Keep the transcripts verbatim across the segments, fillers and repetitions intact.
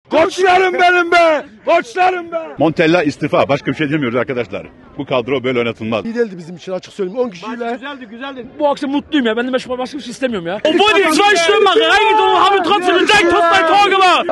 Koçlarım benim be! Koçlarım be! Montella istifa. Başka bir şey demiyoruz arkadaşlar. Bu kadro böyle oynatılmaz. İyi değildi bizim için, açık söyleyeyim. on kişiyle. Güzeldi güzeldi. Bu akşam mutluyum ya. Ben de başka, başka bir şey istemiyorum ya. Obwohl die zwei Stürmer reingekommen haben wir trotzdem den Cenk Tosun ein Tor gemacht.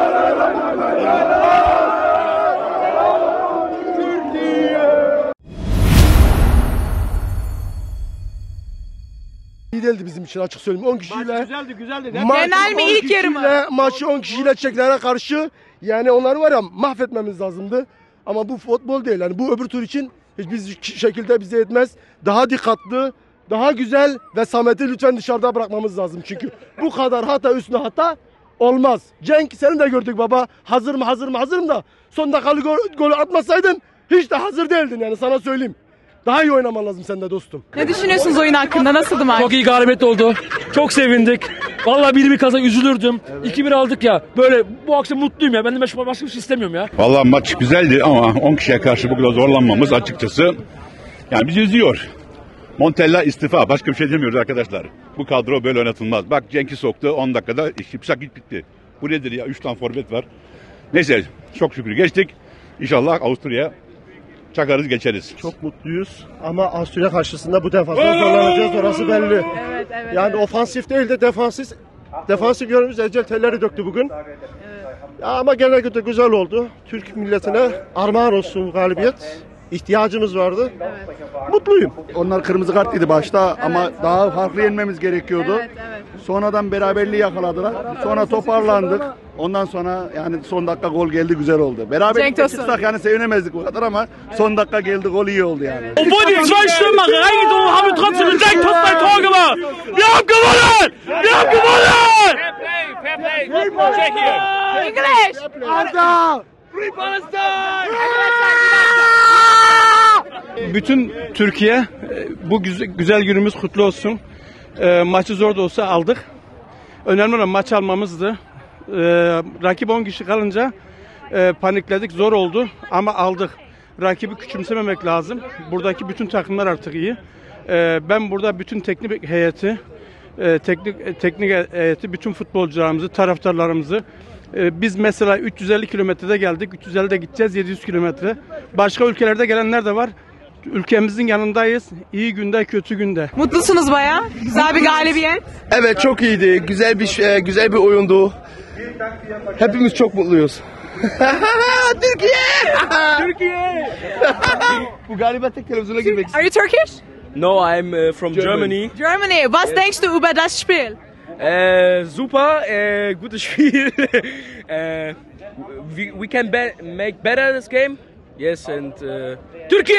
İyi değildi bizim için, açık söyleyeyim. on kişiyle. Güzeldi güzeldi. Genel mi ilk yarı mı? Maçı on kişiyle çeklere karşı, yani onları var ya mahvetmemiz lazımdı. Ama bu futbol değil. Yani bu öbür tur için hiçbir şekilde bize yetmez. Daha dikkatli, daha güzel ve Samet'i lütfen dışarıda bırakmamız lazım. Çünkü bu kadar hata üstüne hata olmaz. Cenk, seni de gördük baba. Hazır mı hazır mı hazırım da son dakikalı gol, golü atmasaydın hiç de hazır değildin, yani sana söyleyeyim. Daha iyi oynaman lazım sen de dostum. Ne düşünüyorsunuz oyun hakkında? Nasıldı maç? Çok iyi galibiyet oldu. Çok sevindik. Vallahi bir bir kazan üzülürdüm. iki bir aldık ya. Böyle bu akşam mutluyum ya. Ben de başka, başka bir şey istemiyorum ya. Vallahi maç güzeldi ama on kişiye karşı bu kadar zorlanmamız açıkçası yani bizi üzüyor. Montella istifa. Başka bir şey demiyoruz arkadaşlar. Bu kadro böyle oynatılmaz. Bak Cenk'i soktu on dakikada şipşak git bitti. Bu nedir ya? üç tane forvet var. Neyse çok şükür geçtik. İnşallah Avusturya'ya çakarız geçeriz. Çok mutluyuz ama Avusturya karşısında bu defa zorlanacağız, orası belli. Evet, evet. Yani evet. Ofansif değil de defansif. Defansif yönümüz ecel telleri döktü bugün. Evet. Ya ama genellikle güzel oldu. Türk milletine armağan olsun galibiyet. İhtiyacımız vardı. Evet. Mutluyum. Onlar kırmızı kart yedi başta, evet. Ama daha farklı yenmemiz gerekiyordu. Evet, evet. Sonradan beraberliği yakaladılar. Sonra toparlandık. Ondan sonra yani son dakika gol geldi, güzel oldu. Beraberlikte çıksak yani sevinemezdik o kadar ama son dakika geldi, gol iyi oldu yani. Obwohl die zwei Stürmer reingekommen haben wir trotzdem den Cenk Tosun ein Tor gemacht. Wir haben gewonnen! Wir haben gewonnen! Fair play, fair play. Czechia. English! Arda! Free Palestine! Bütün Türkiye bu güzel günümüz kutlu olsun. E, maçı zor da olsa aldık. Önemli olan maç almamızdı. E, rakip on kişi kalınca e, panikledik, zor oldu ama aldık. Rakibi küçümsememek lazım. Buradaki bütün takımlar artık iyi. E, ben burada bütün teknik heyeti, e, teknik teknik heyeti, bütün futbolcularımızı, taraftarlarımızı, e, biz mesela üç yüz elli kilometrede geldik, üç yüz ellide gideceğiz, yedi yüz kilometre. Başka ülkelerde gelenler de var. Ülkemizin yanındayız. İyi günde, kötü günde. Mutlusunuz bayağı. Güzel bir galibiyet. Evet, çok iyiydi. Güzel bir güzel bir oyundu. Hepimiz çok mutluyuz. Türkiye! Türkiye! Bu galibiyete televizyona girmek Are you Turkish? No, I'm uh, from Germany. Germany. Was denkst du über das Spiel? Äh, super, äh, gutes Spiel. äh, we, we can be make better this game. Yes, and uh, Türkiye!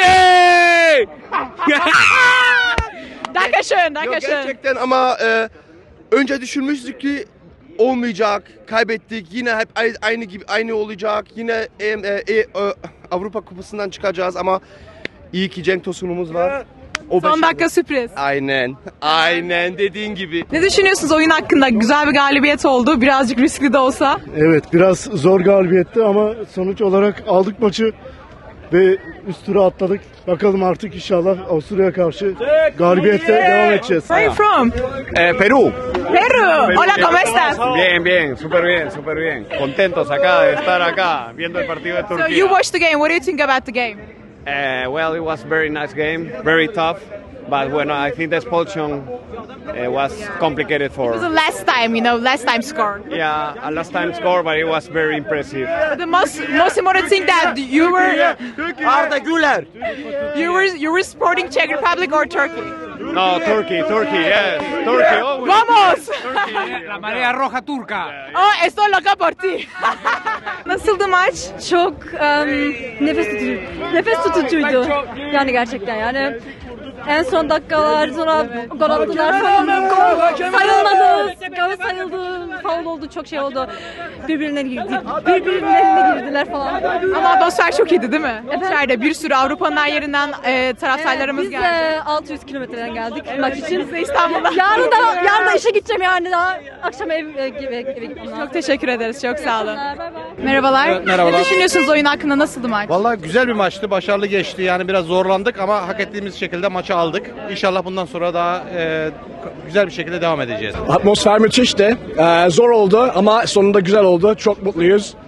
Dankeschön, dankeschön. Gerçekten ama e, önce düşünmüştük ki olmayacak, kaybettik. Yine hep aynı gibi aynı olacak. Yine e, e, e, Avrupa Kupası'ndan çıkacağız ama iyi ki Cenk Tosun'umuz var. O Son dakika sürpriz. Aynen. Aynen dediğin gibi. Ne düşünüyorsunuz oyun hakkında? Güzel bir galibiyet oldu. Birazcık riskli de olsa. Evet, biraz zor galibiyetti ama sonuç olarak aldık maçı ve üst tura atladık. Bakalım artık inşallah Avusturya'ya karşı galibiyette devam edeceğiz. Where are you from? Eh, Perú. Peru. Hola, ¿cómo estás? Bien, bien, súper bien, súper bien. Contentos acá de estar acá viendo el partido de So Turquía. you watched the game. What do you think about the game? Uh, well, it was a very nice game, very tough. But when I think the expulsion uh, was complicated for. It was the last time, you know, last time scored. Yeah, a last time score, but it was very impressive. But the most most important thing that you were Arda Güler. you were you were supporting Czech Republic or Turkey? No, Turkey, Turkey, yes, Turkey. Always. Vamos! La marea roja turca. Oh, estoy loca por ti. Nasıldı maç? Çok um, nefes tutucu, nefes tutucuydu. Yani gerçekten yani. En son dakikalar sonra gol attılar falan. Gol sayılmadı. Gol sayıldı. Faul oldu. Çok şey oldu. Birbirine girdi. Birbirlerine girdiler falan. Ama atmosfer çok iyiydi değil mi? İçeride bir sürü Avrupa'nın her yerinden e, taraftarlarımız evet, biz geldi. Biz de altı yüz kilometreden geldik maç için. Biz de İstanbul'da. Yarın da, yarın da işe gideceğim yani daha. Akşam ev, eve, eve gitmem lazım. Çok teşekkür ederiz. Çok sağ olun. Bye bye. Merhabalar. Evet, merhabalar. Ne düşünüyorsunuz oyun hakkında? Nasıldı maç? Vallahi güzel bir maçtı, başarılı geçti. Yani biraz zorlandık ama hak ettiğimiz şekilde maçı aldık. İnşallah bundan sonra daha e, güzel bir şekilde devam edeceğiz. Atmosfer müthişti. Ee, zor oldu ama sonunda güzel oldu. Çok mutluyuz.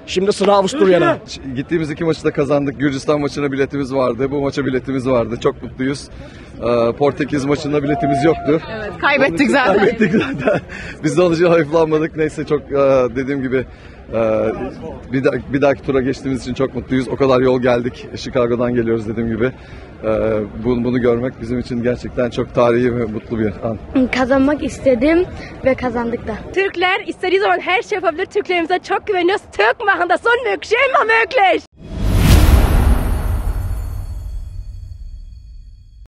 Şimdi sıra Avusturya'da. Gittiğimiz iki maçı da kazandık. Gürcistan maçına biletimiz vardı. Bu maça biletimiz vardı. Çok mutluyuz. Ee, Portekiz maçında biletimiz yoktu. Evet, kaybettik zaten. Kaybettik zaten. Biz de onun için hayıflanmadık. Neyse çok e, dediğim gibi e, bir, da, bir dahaki tura geçtiğimiz için çok mutluyuz. O kadar yol geldik. Chicago'dan geliyoruz dediğim gibi. E, bunu, bunu görmek bizim için gerçekten çok tarihi ve mutlu bir an. Kazanmak istedim ve kazandık da. Türkler istediği zaman her şey yapabilir. Türklerimize çok güveniyoruz. Türk machen das unmögliche immer möglich.